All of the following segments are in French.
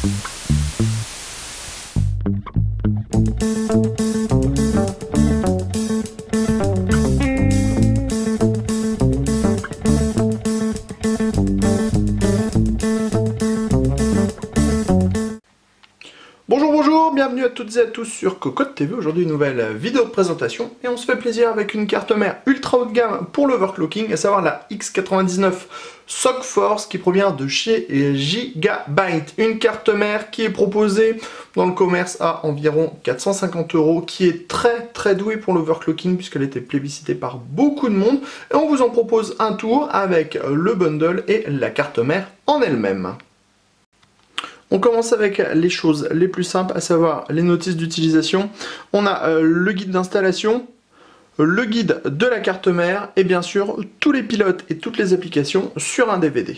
Bonjour, bienvenue à toutes et à tous sur Cocotte TV. Aujourd'hui une nouvelle vidéo de présentation et on se fait plaisir avec une carte mère ultra haut de gamme pour l'overclocking, à savoir la X99 SOC Force qui provient de chez Gigabyte. Une carte mère qui est proposée dans le commerce à environ 450 €, qui est très douée pour l'overclocking puisqu'elle a été plébiscitée par beaucoup de monde. Et on vous en propose un tour avec le bundle et la carte mère en elle-même. On commence avec les choses les plus simples, à savoir les notices d'utilisation. On a le guide d'installation, le guide de la carte mère et bien sûr tous les pilotes et toutes les applications sur un DVD.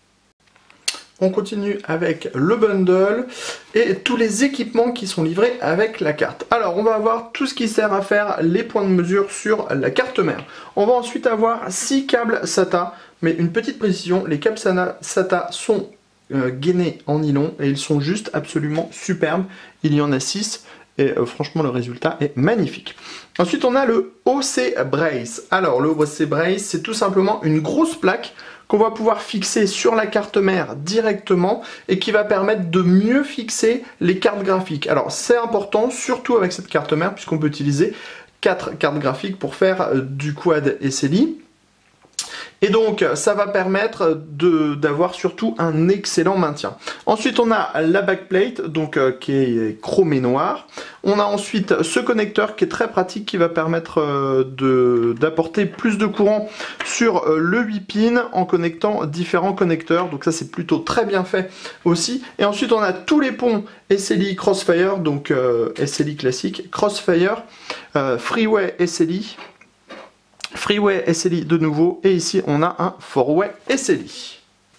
On continue avec le bundle et tous les équipements qui sont livrés avec la carte. Alors on va avoir tout ce qui sert à faire les points de mesure sur la carte mère. On va ensuite avoir 6 câbles SATA, mais une petite précision, les câbles SATA sont gainés en nylon et ils sont juste absolument superbes. Il y en a 6 et franchement le résultat est magnifique. Ensuite on a le OC Brace. Alors le OC Brace, c'est tout simplement une grosse plaque qu'on va pouvoir fixer sur la carte mère directement et qui va permettre de mieux fixer les cartes graphiques. Alors c'est important surtout avec cette carte mère puisqu'on peut utiliser 4 cartes graphiques pour faire du quad SLI. Et donc ça va permettre d'avoir surtout un excellent maintien. Ensuite on a la backplate donc qui est chromée noire. On a ensuite ce connecteur qui est très pratique, qui va permettre d'apporter plus de courant sur le 8 pins en connectant différents connecteurs. Donc ça c'est plutôt très bien fait aussi. Et ensuite on a tous les ponts SLI Crossfire, donc SLI classique, Crossfire, Freeway SLI. Freeway SLI de nouveau, et ici on a un Four-way SLI.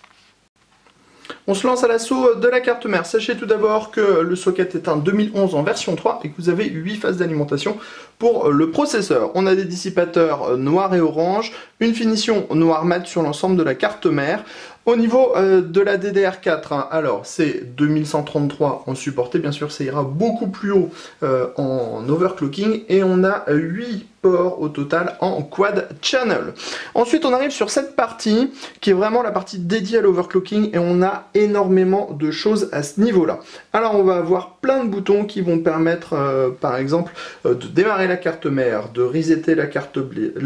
On se lance à l'assaut de la carte mère. Sachez tout d'abord que le socket est un 2011 en version 3 et que vous avez 8 phases d'alimentation pour le processeur. On a des dissipateurs noir et orange, une finition noir mat sur l'ensemble de la carte mère. Au niveau de la DDR4, alors c'est 2133 en supporté, bien sûr ça ira beaucoup plus haut en overclocking, et on a 8 ports au total en quad channel. Ensuite on arrive sur cette partie qui est vraiment la partie dédiée à l'overclocking et on a énormément de choses à ce niveau là. Alors on va avoir plein de boutons qui vont permettre par exemple de démarrer la carte mère, de resetter la carte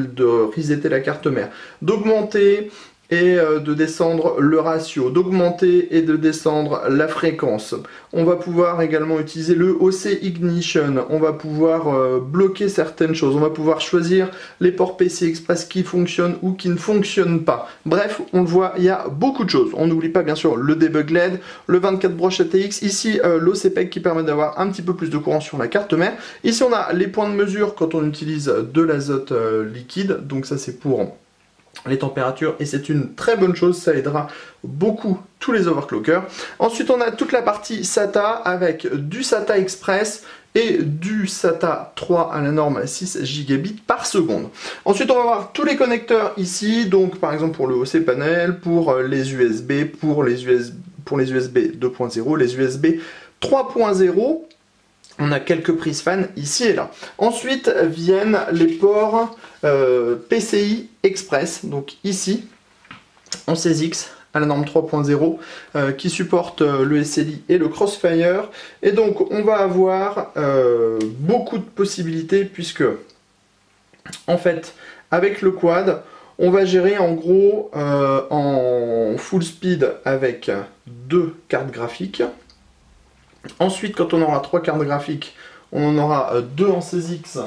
mère, d'augmenter et de descendre le ratio, d'augmenter et de descendre la fréquence. On va pouvoir également utiliser le OC Ignition, on va pouvoir bloquer certaines choses, on va pouvoir choisir les ports PCI Express qui fonctionnent ou qui ne fonctionnent pas. Bref, on le voit, il y a beaucoup de choses. On n'oublie pas bien sûr le debug LED, le 24 broches ATX, ici l'OCPEC qui permet d'avoir un petit peu plus de courant sur la carte mère. Ici on a les points de mesure quand on utilise de l'azote liquide, donc ça c'est pour les températures et c'est une très bonne chose, ça aidera beaucoup tous les overclockers. Ensuite on a toute la partie SATA avec du SATA Express et du SATA 3 à la norme 6 gigabits par seconde. Ensuite on va voir tous les connecteurs ici, donc par exemple pour le OC panel, pour les USB, pour les USB 2.0, les USB 3.0. On a quelques prises fan ici et là. Ensuite viennent les ports PCI Express, donc ici en 16X à la norme 3.0 qui supporte le SLI et le Crossfire. Et donc on va avoir beaucoup de possibilités puisque en fait avec le quad on va gérer en gros en full speed avec 2 cartes graphiques. Ensuite, quand on aura 3 cartes graphiques, on en aura 2 en 16X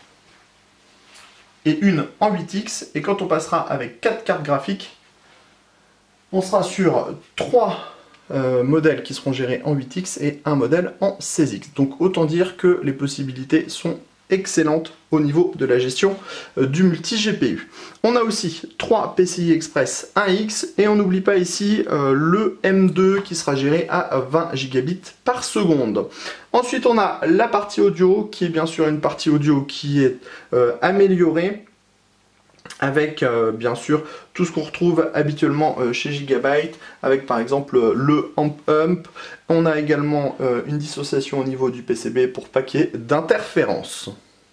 et une en 8X. Et quand on passera avec 4 cartes graphiques, on sera sur 3 modèles qui seront gérés en 8X et un modèle en 16X. Donc autant dire que les possibilités sont excellente au niveau de la gestion du multi-GPU. On a aussi 3 PCI Express 1X et on n'oublie pas ici le M2 qui sera géré à 20 gigabits par seconde. Ensuite on a la partie audio qui est bien sûr une partie audio qui est améliorée avec bien sûr tout ce qu'on retrouve habituellement chez Gigabyte, avec par exemple le amp. On a également une dissociation au niveau du PCB pour pas qu'il y ait d'interférence.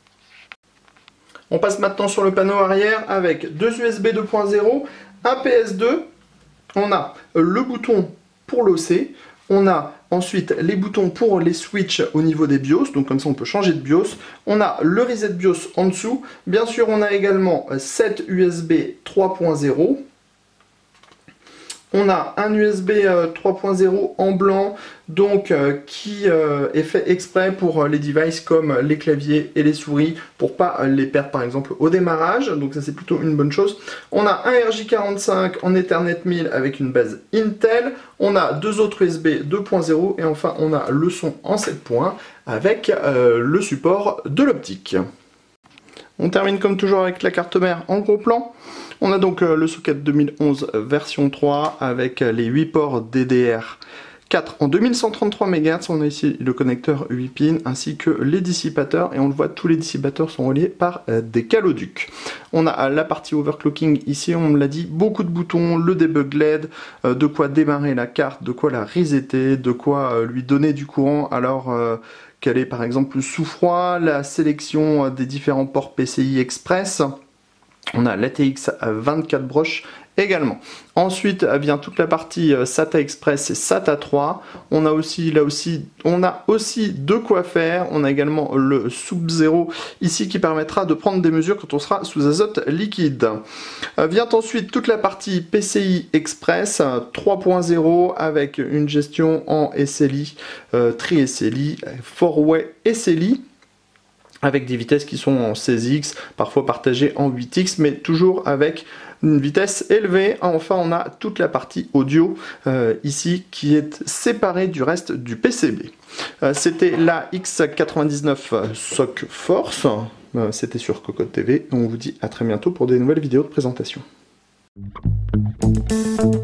On passe maintenant sur le panneau arrière avec deux USB 2.0, un PS2, on a le bouton pour l'OC, on a ensuite les boutons pour les switches au niveau des BIOS, donc comme ça on peut changer de BIOS. On a le reset BIOS en dessous. Bien sûr, on a également 7 USB 3.0. On a un USB 3.0 en blanc, donc qui est fait exprès pour les devices comme les claviers et les souris, pour pas les perdre par exemple au démarrage, donc ça c'est plutôt une bonne chose. On a un RJ45 en Ethernet 1000 avec une base Intel, on a deux autres USB 2.0 et enfin on a le son en 7 points avec le support de l'optique. On termine comme toujours avec la carte mère en gros plan. On a donc le socket 2011 version 3 avec les 8 ports DDR4 en 2133 MHz. On a ici le connecteur 8 pins ainsi que les dissipateurs. Et on le voit, tous les dissipateurs sont reliés par des caloducs. On a la partie overclocking ici, on me l'a dit, beaucoup de boutons, le debug LED, de quoi démarrer la carte, de quoi la resetter, de quoi lui donner du courant alors qu'elle est par exemple sous froid, la sélection des différents ports PCI Express. On a l'ATX à 24 broches également. Ensuite vient toute la partie SATA Express et SATA 3. On a aussi de quoi faire. On a également le Sub-Zero ici qui permettra de prendre des mesures quand on sera sous azote liquide. Vient ensuite toute la partie PCI Express 3.0 avec une gestion en SLI, Tri-SLI, 4-Way SLI, avec des vitesses qui sont en 16x, parfois partagées en 8x, mais toujours avec une vitesse élevée. Enfin, on a toute la partie audio ici qui est séparée du reste du PCB. C'était la X99 SOC Force. C'était sur Cocotte TV. On vous dit à très bientôt pour des nouvelles vidéos de présentation.